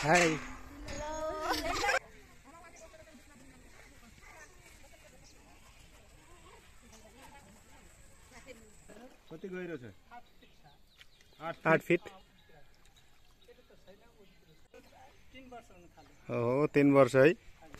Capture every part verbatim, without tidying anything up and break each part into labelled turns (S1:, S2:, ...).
S1: हाय
S2: कति गहिरो छ?
S1: आठ फिट हो, तीन वर्ष है।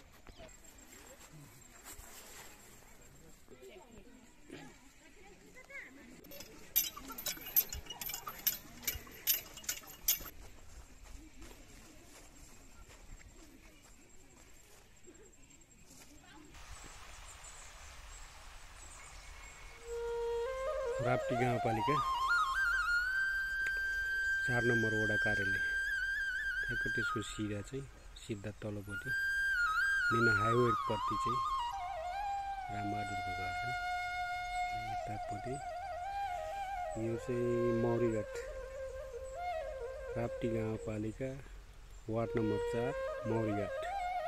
S1: राप्ती गाउँपालिका चार नम्बर वडा कार्यालय त्यहाँको त्यसको सिधा चाहिँ सिधा तलपट्टि मेन हाइवेपट्टि चाहिँ रामबहादुरको घर छ। यतापट्टि यो चाहिँ मौरीघाट राप्ती गाउँपालिका वार्ड नम्बर चार मौरीघाट।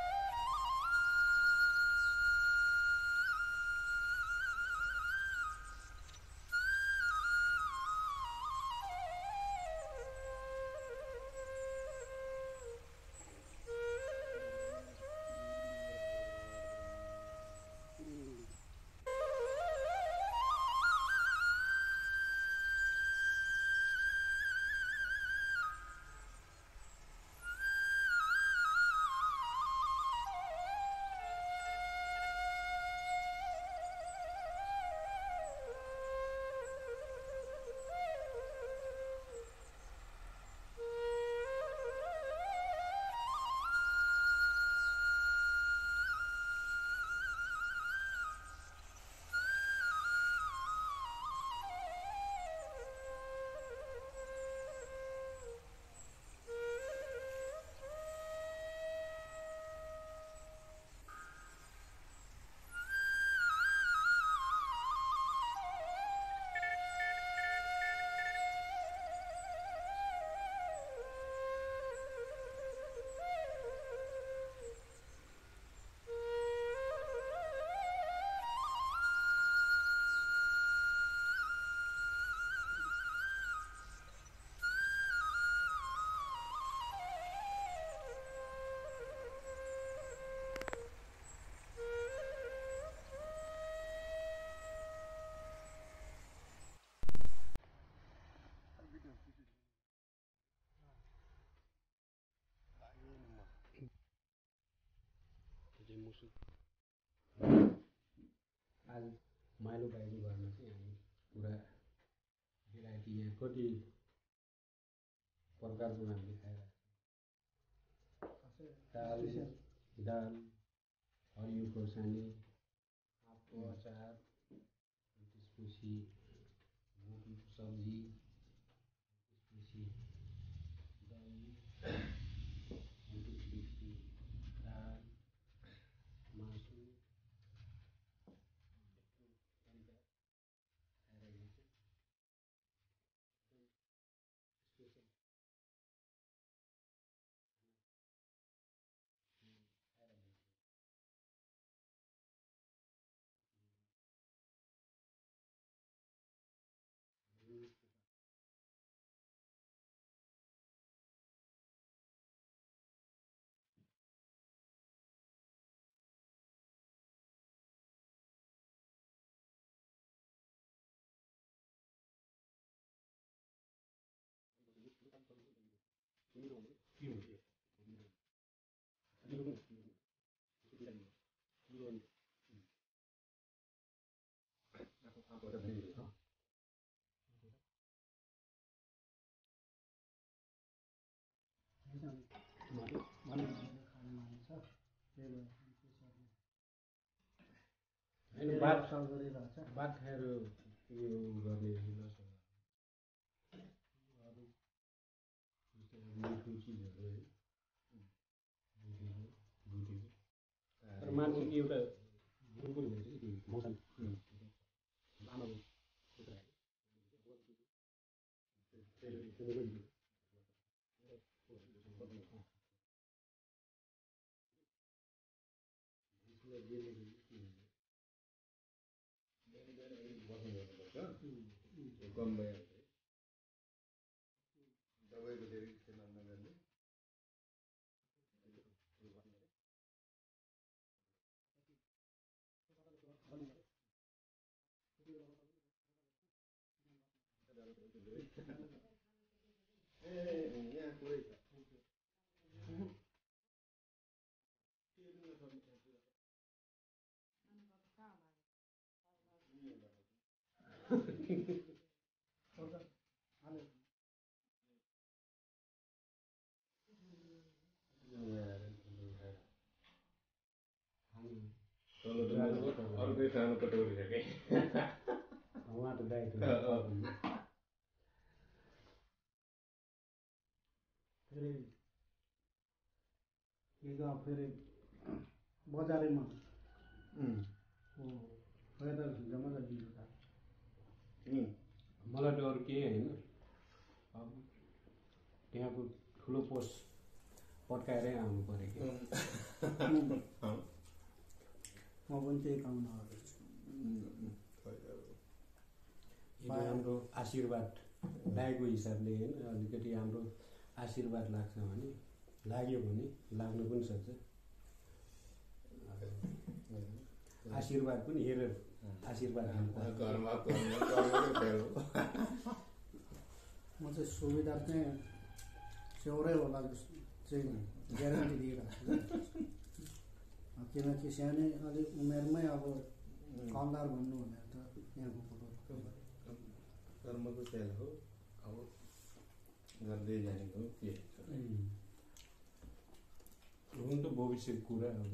S1: आज माइलो बाइलो गर्न चाहिँ हामी पुरा भेराइटी यहाँ कति प्रकारको हामीले खाइरहेको दाल दाल हरियो खोर्सानी आँपको अचार त्यसपछि गोबीको सब्जी त्यसपछि दही त्यसपछि दाल मासु बात बात खाएर यो गर्ने मिठो चिजहरू है तर मान्छे एउटा गुरुकुल हुन्छ कि मौसम आमाको कम भइहाल्छ दबाईको धेरै इस्तेमाल नगर्ने
S2: अर्कै सानो कटोरी छ कि
S1: उहाँ त दायित्व फेरि हिजो फेरि बजारैमा वेदर जम्मा दिनु त मलाई त अरू केही होइन अब त्यहाँको ठुलो पोस्ट पड्काएरै आउनु पऱ्यो कि म पनि त्यही काम हाम्रो आशीर्वाद लागेको हिसाबले होइन अलिकति हाम्रो आशीर्वाद लाग्छ भने लाग्यो भने लाग्नु पनि सक्छ आशीर्वाद पनि हेरेर आशीर्वाद म चाहिँ सुविधा चाहिँ स्योरै होला चाहिँ ग्यारेन्टी दिइरहेको छु किनकि सानै अलिक उमेरमै अब कमदार भन्नु भनेर त यहाँको कुरो
S2: कर्मको खेल हो अब गर्दै जानेको के
S1: हुन त भविष्यको कुरा अब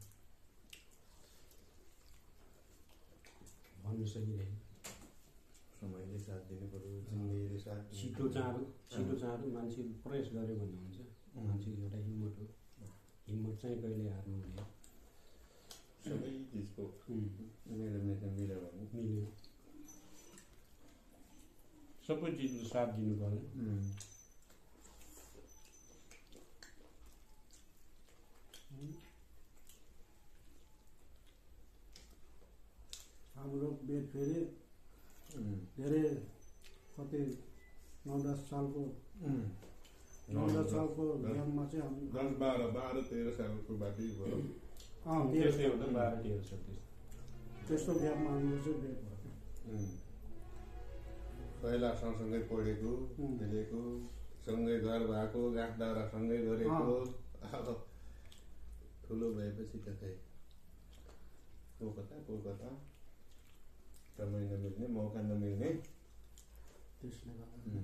S1: भन्नु सकिँदैन
S2: समयले साथ दिनु पर्यो जिन्दगीले साथ
S1: छिटो चाँडो छिटो चाँडो मान्छे प्रयास गर्यो भन्ने हुन्छ मान्छे एउटा हिम्मत हो हिम्मत चाहिँ कहिले हार्नु हुँदैन
S2: सबै चिजको मेजरमेन्ट मिल्यो भने
S1: मिल्यो सबै चिजको साथ दिनु पर्यो हाम्रो बेड फेरि धेरै कति नौ दस सालको नौ दस सालको ग्यापमा चाहिँ हामी
S2: दस बाह्र बाह्र तेह्र सालको बाटै भयो
S1: बाह्र तेह्र साल त्यस्तो ग्यापमा हाम्रो चाहिँ बेड भयो
S2: पहिला सँगसँगै पढेको खेलेको सँगै घर भएको गाँठ दाउरा सँगै गरेको अब ठुलो भएपछि त खै को कता को कता समय नमिल्ने मौका नमिल्ने
S1: त्यसले गर्दा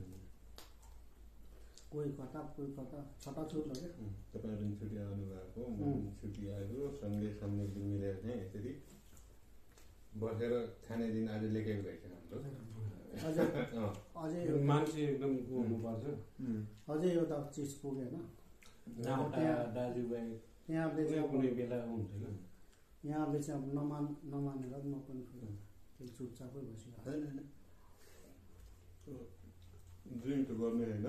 S1: कोही कता कोही कता छटाछुट हो क्या
S2: तपाईँहरू पनि छुट्टी आउनु भएको म पनि छुट्टी आएको सँगै सम्मिलित मिलेर चाहिँ यसरी बसेर खाने दिन आज लेखेको रहेछ हाम्रो
S1: अझै मान्छे एकदम हुनुपर्छ अझै एउटा चिज पुगेन दाजुभाइ यहाँले चाहिँ कुनै बेला हुन्छ कि यहाँले चाहिँ अब नमान नमानेर म पनि केही चुपचापै बसिरहेको
S2: ड्रिङ्क त गर्ने होइन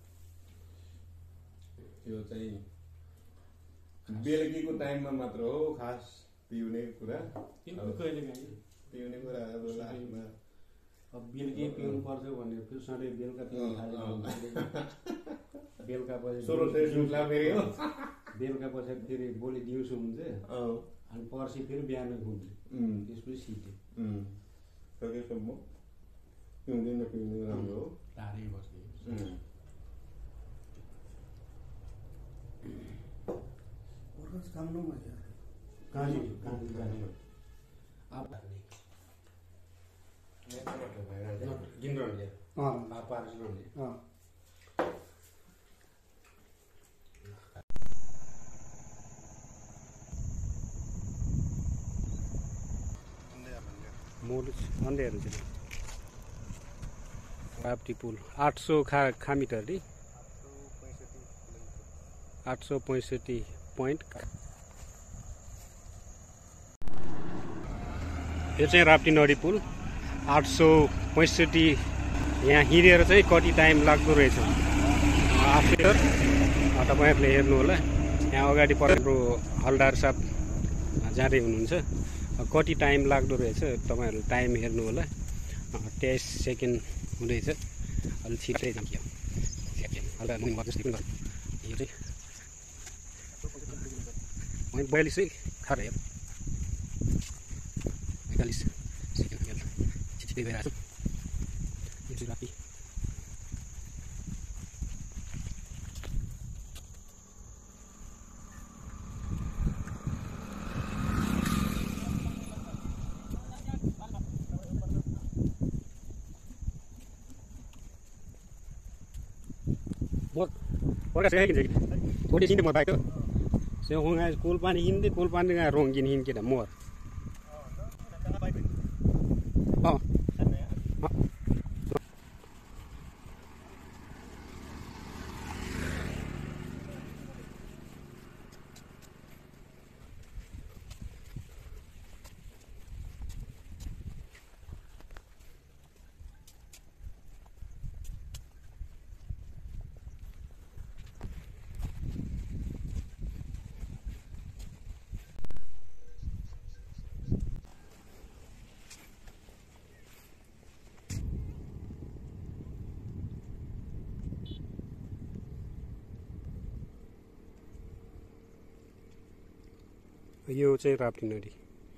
S2: यो चाहिँ बेलुकीको टाइममा मात्र हो खास पिउने कुरा
S1: कहिले काहीँ
S2: पिउने कुरा अब लास्टमा
S1: अब बेलुकी पिउनु पर्छ भनेर फेरि सधैँ बेलुका पिउनु थाल्यो बेलुका पछि बेलुका पछि फेरि भोलि दिउँसो हुन्छ अनि पर्सि फेरि बिहान हुन्छ त्यसपछि सिट्यो
S2: सकेसम्म पिउँदै नपिउने राम्रो हो
S1: टाढै बस्ने काम नमजा कहाँ कहाँ जाने आप गिन्द्रनले पार्सनले मोल अन्धेहरू चाहिँ राप्ती पुल आठ सौ खा खामिटर दी आठ सौ पैंसठी पोइन्ट यो चाहिँ राप्ती नदी पुल आठ सौ पैंसठी यहाँ हिँडेर चाहिँ कति टाइम लाग्दो रहेछ आफ्टर तपाईँहरूले हेर्नु होला यहाँ अगाडि परेको हलदार साहब जाँदै हुनुहुन्छ कति टाइम लाग्दो रहेछ तपाईँहरू टाइम हेर्नु होला तेइस सेकेन्ड हुँदैछ अलिक छिटै जान्थ्यो हल्का मुनि गर्नुहोस् पनि यो चाहिँ बयालिसै खाएर हेर पैँतालिस सेकेन्ड हेर छिटै भइरहेको छ यो चाहिँ राति Pokoknya saya gini, udah sini mau baik tuh. Saya nggak kulpan hindi, kulpan nggak rongin hindi kita mur. Oh. यो चाहिँ राप्ती नदी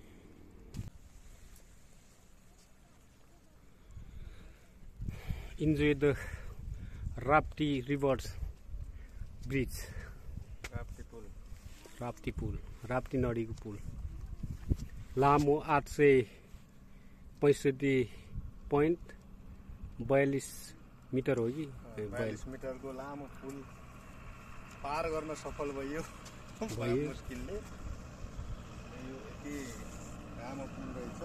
S1: enjoy the Rapti rivers bridge
S2: Rapti पुल
S1: राप्ती पुल राप्ती नदीको पुल लामो आठ सय पैँसठी पोइन्ट बयालिस मिटर हो कि
S2: बयालिस मिटरको लामो पुल पार गर्न सफल भयो मुस्किलले यो यति लामो पुल रहेछ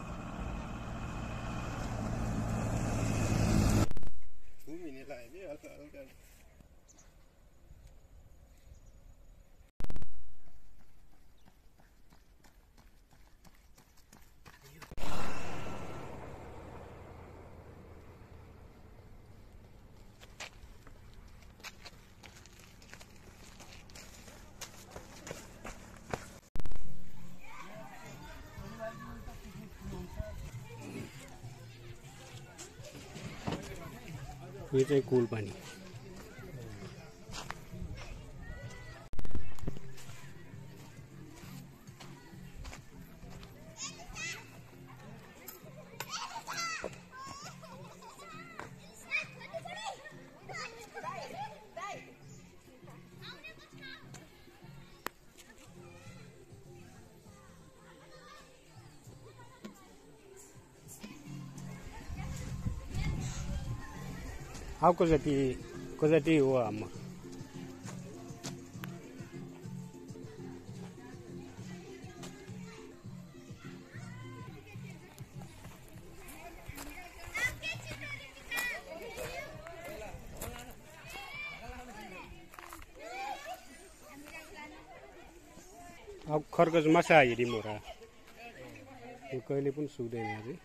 S2: घुमिने लाग्यो हल्का हल्का
S1: यो चाहिँ कुल पानी Aku jadi, aku jadi uam. Aku khorgos masa हेरी मोरा यो कहिले पनि सुक्दैन है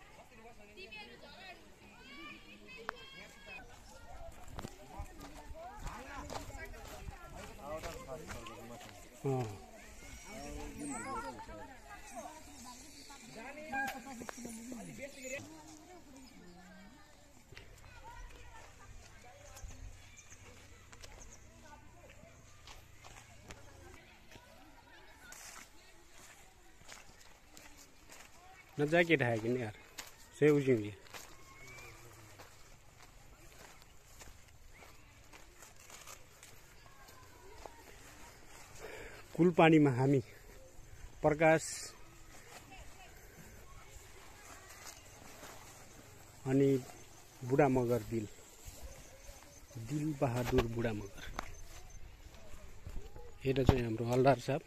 S1: अँ न ज्याकेट है कि नहीं यार से उजिंगे कुल पानी में हामी प्रकाश अनि बुढा मगर दिल दिल बहादुर बुढा मगर यता चाहिँ हाम्रो हलदार साहब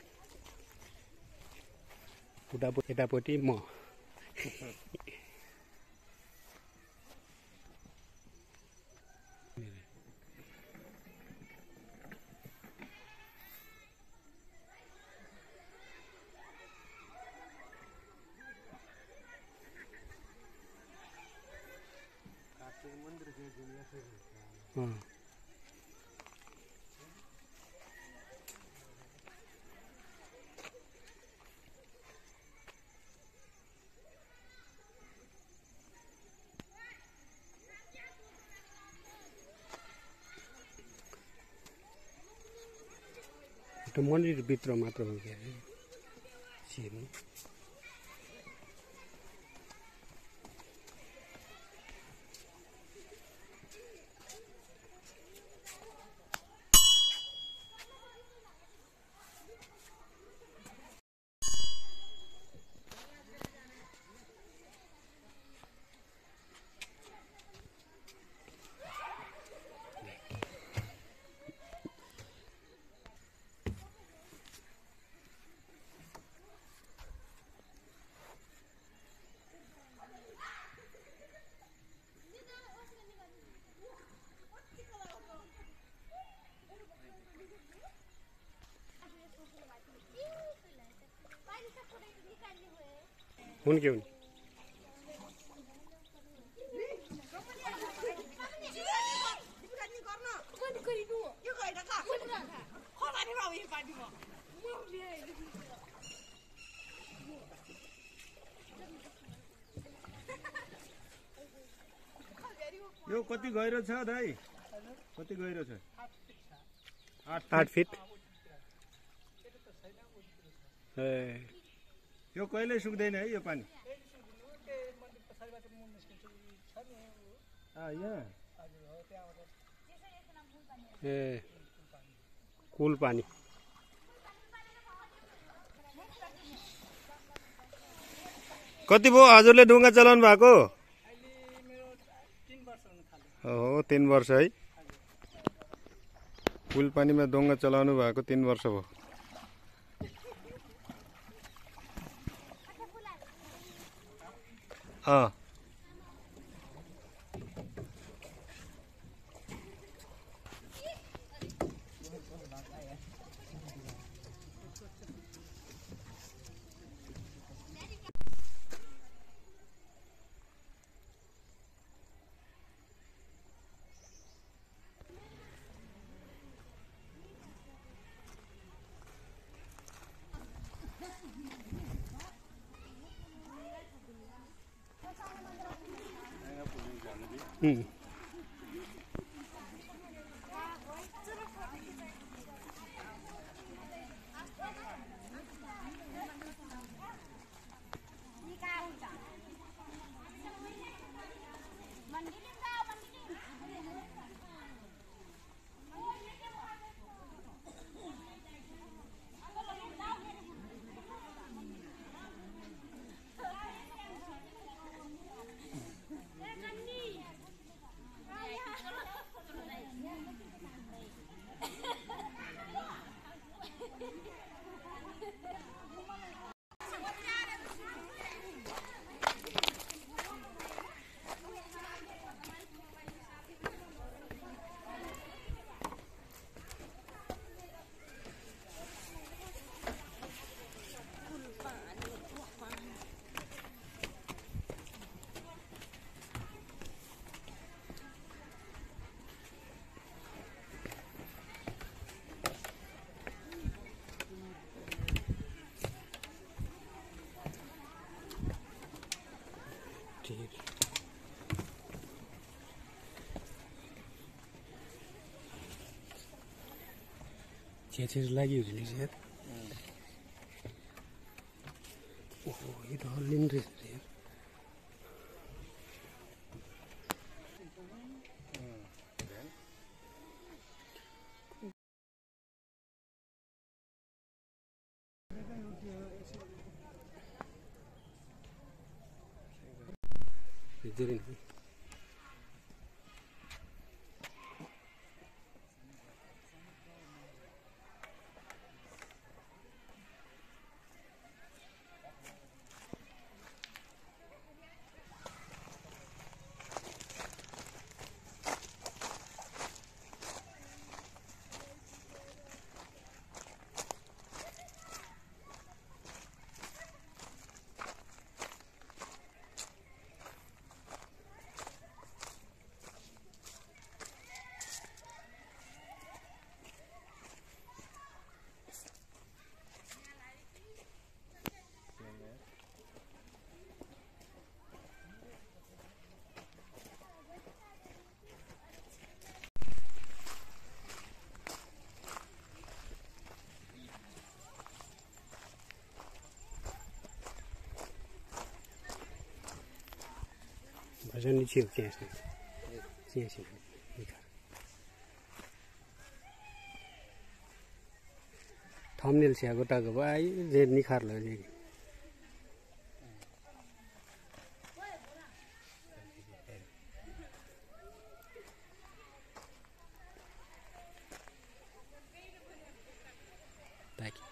S1: उता यतापट्टि म हाँ तो मंदिर भित्र मात्र हो गया है छिर्नु हुन् के हुन्
S3: यो कति गहिरो छ दाइ कति गहिरो छ
S1: आठ फिट ए
S3: यो कहिले सुक्दैन है यो पानी यहाँ
S1: ए कुल पानी
S3: कति भयो हजुरले डुङ्गा चलाउनु भएको हो तीन वर्ष है पुल पानीमा डुङ्गा चलाउनु भएको तीन वर्ष भयो अँ
S1: Hmm. Cheers lagi usually sir. Oh, itu halin res sir. Jadi ni. Bajan ni chill क्या है चिया चिया निकाल थंबनेल से आगो टागो भाई जे निखार लो जे ताकि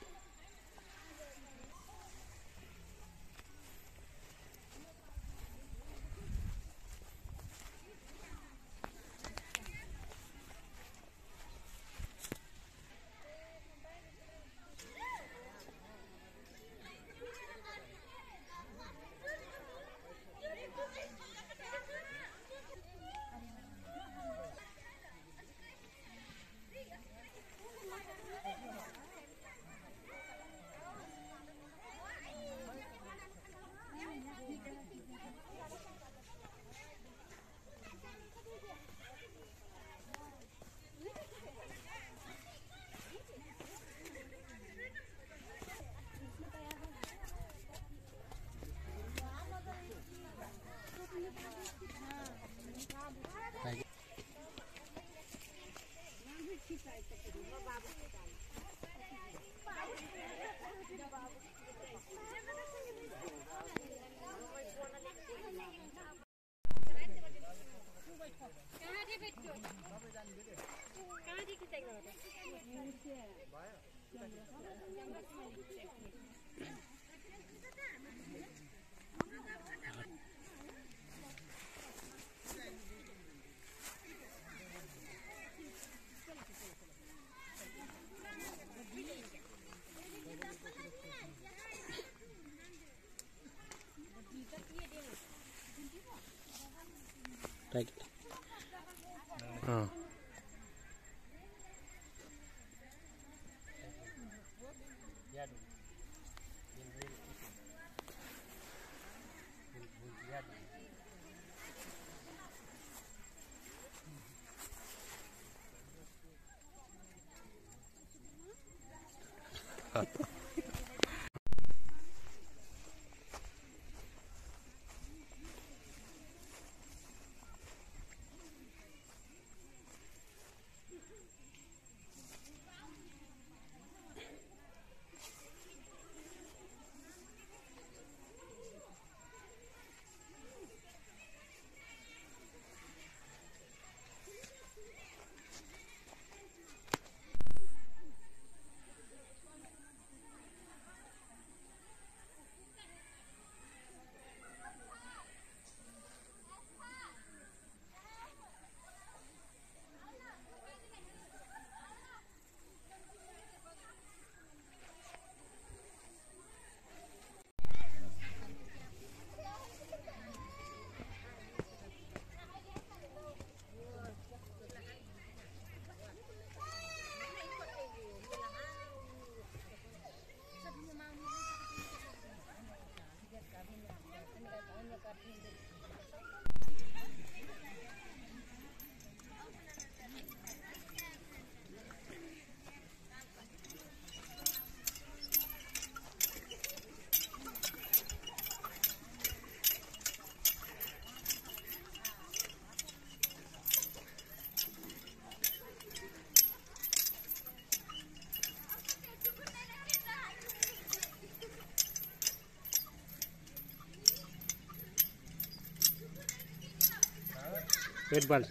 S1: Right. Uh. Red balls.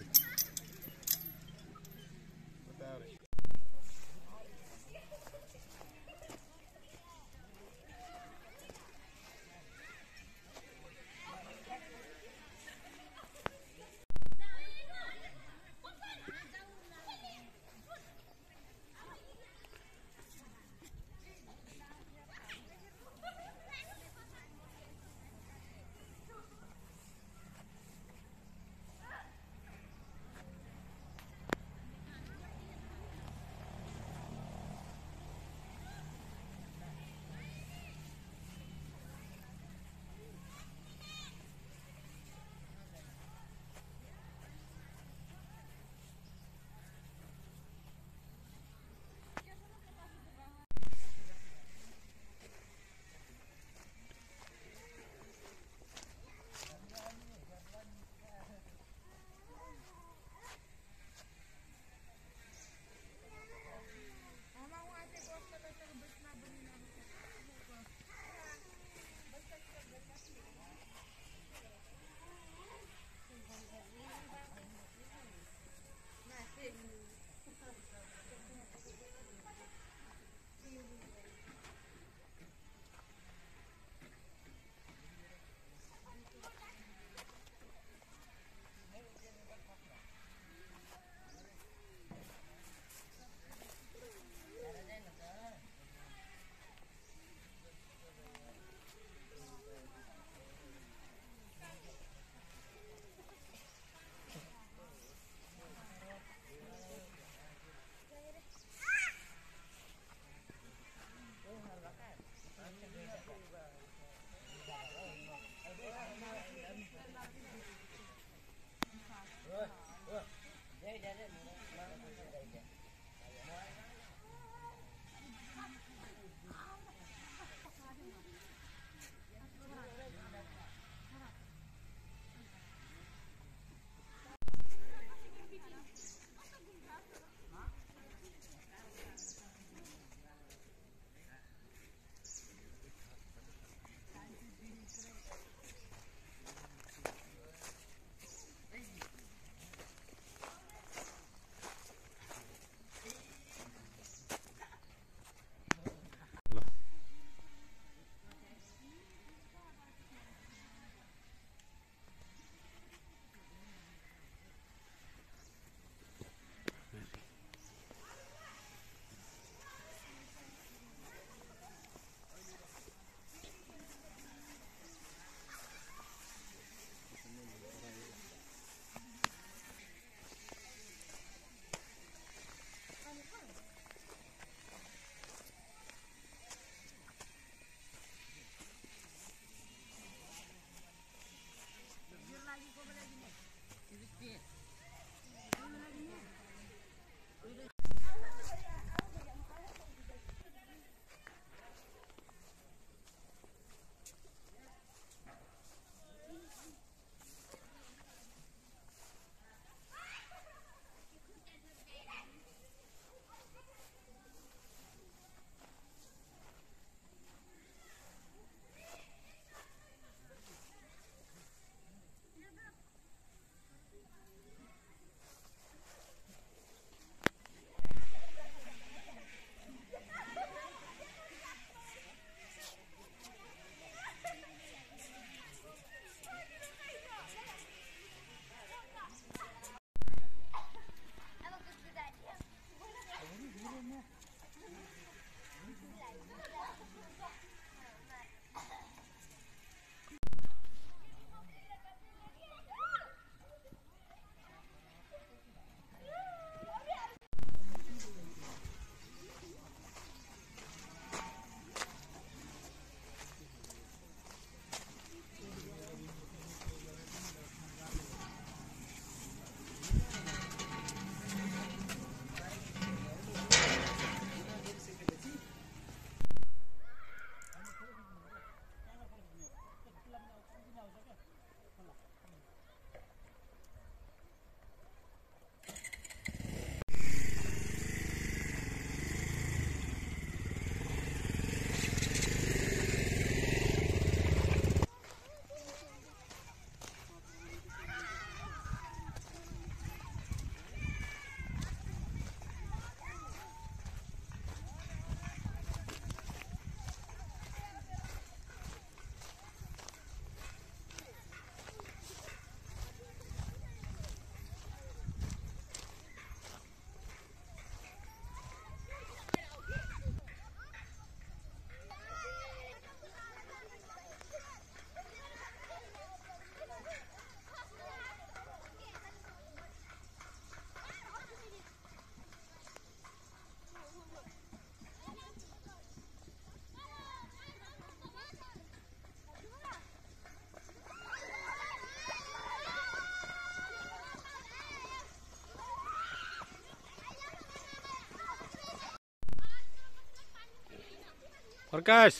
S1: प्रकाश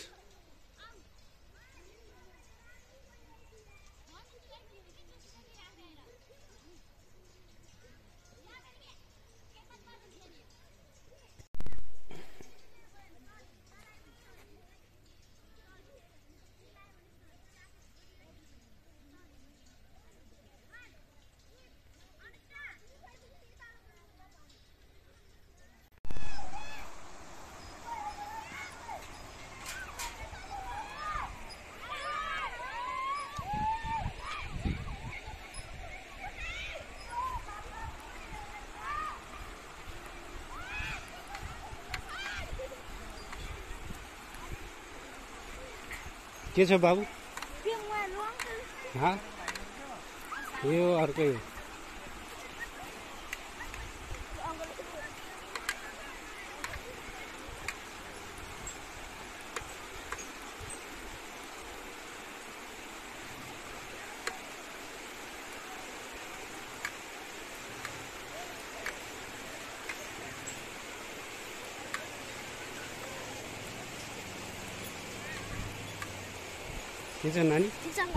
S1: के छ बाबु? हाँ यो अर्कै हो। के छ नानी?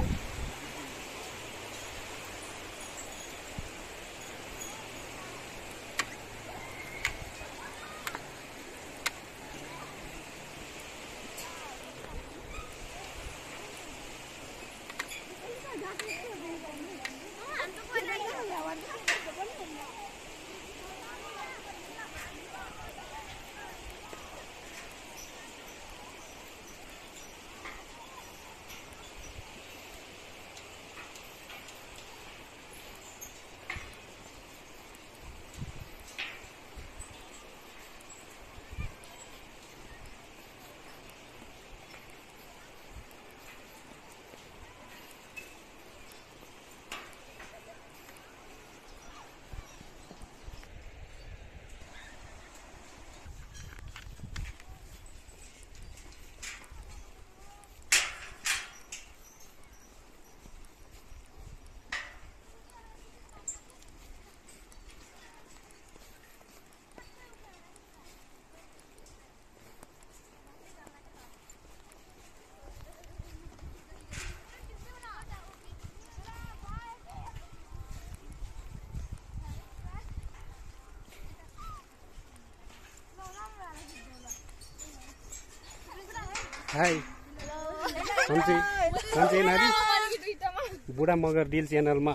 S1: हाई सन्चै सन्चै नानी बुढा मगर दिल च्यानलमा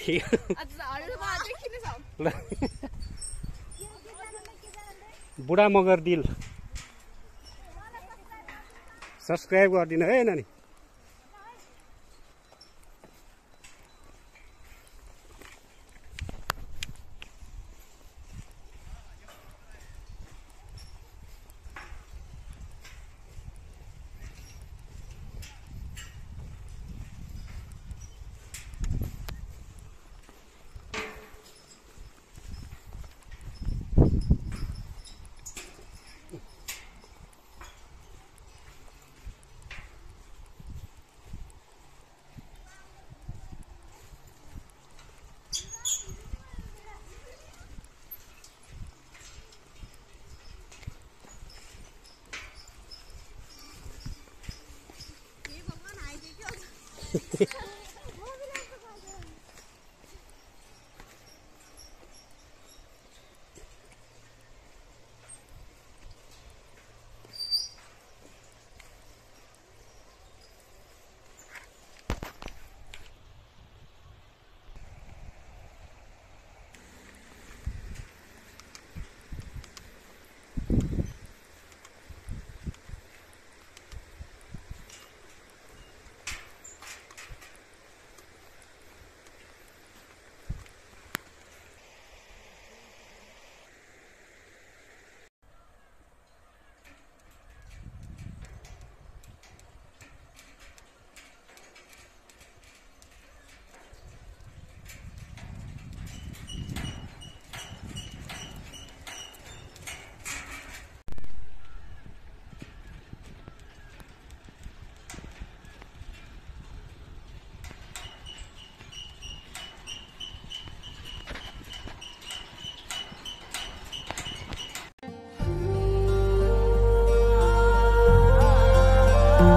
S1: बुढा मगर दिल सब्सक्राइब गरिदिनु है नानी।